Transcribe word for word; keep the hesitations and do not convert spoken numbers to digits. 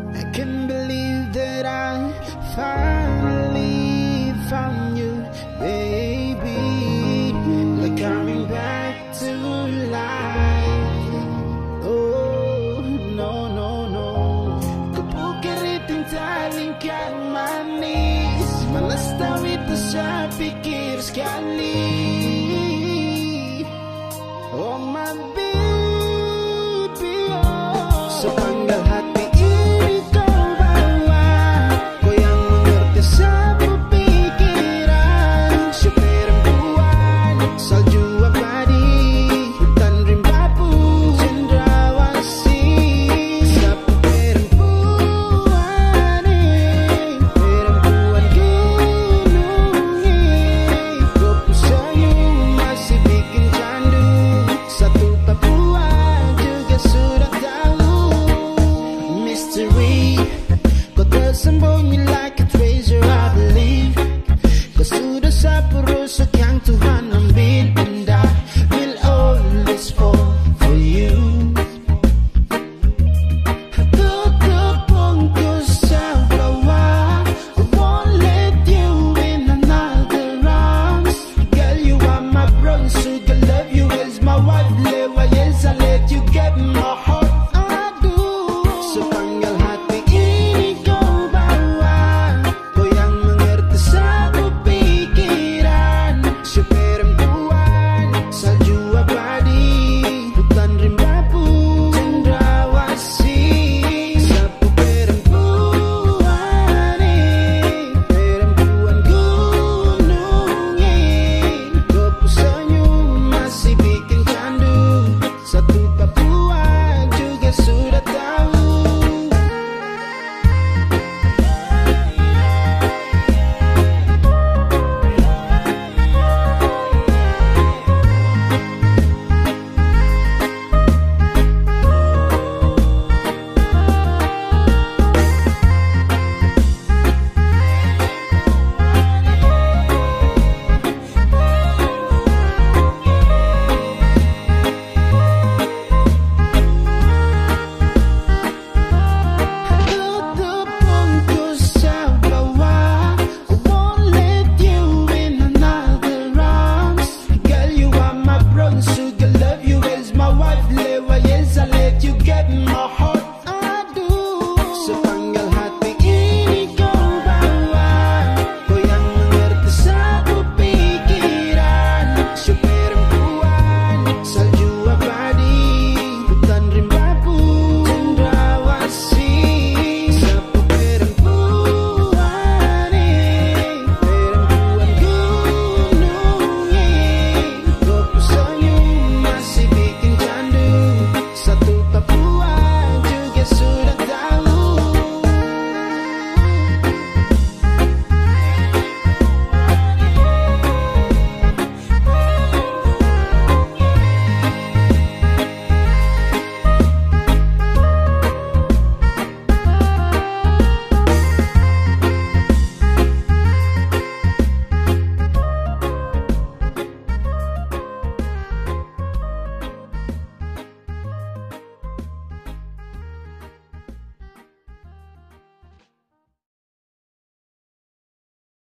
I can't believe that I finally found you, baby. Like coming back to life. Oh, no, no, no. Kapukiriting taling kang manis, malas tawid na sa pikir sekali. Oh, my baby, oh. Sa tanggal hati ini kau bawa, kau yang mengerti sabu pikiran. Sa perempuan, salju abadi, hutan rimba pun cendrawasih. Sa perempuan, eh, perempuan gunung, eh, kau pusayung masih bikin candu. Satu Papua juga sudah tahu. Mystery, kau tersembunyi like a treasure, I believe. Kau sudah sapu rusuk yang Tuhan ambil, and I will always fall for you. Tutup bungkus sa bawah, I won't let you in another arms. Girl, you are my bronze sugar, love you as my wife. Lewa, yes, I let you get my heart. I do. Sa tanggal hati ini kau bawa, kau yang mengerti sabu pikiran. Sa perempuan, salju abadi, hutan rimba pun cendrawasih. Sa perempuan, eh, perempuan gunung, eh, kau pusayung masih bikin candu. Satu Papua juga sudah tahu. Tutup bungkus sa bawah, I won't let you in another arms. Girl, you are my bronze sugar, love you as my wife. Lewa, yes, I let you get my heart. I do. So